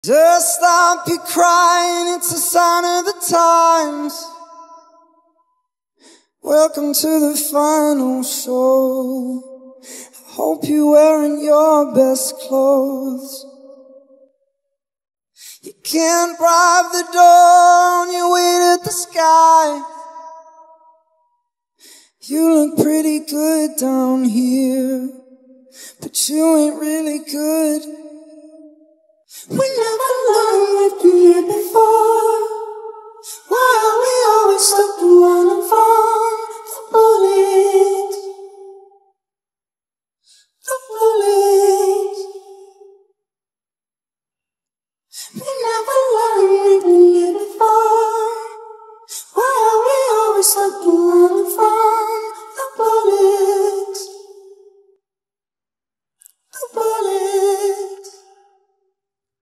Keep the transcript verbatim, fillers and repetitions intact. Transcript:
Just stop your crying, it's a sign of the times. Welcome to the final show. I hope you're wearing your best clothes. You can't bribe the door on your way to the sky. You look pretty good down here, but you ain't really good. Whenever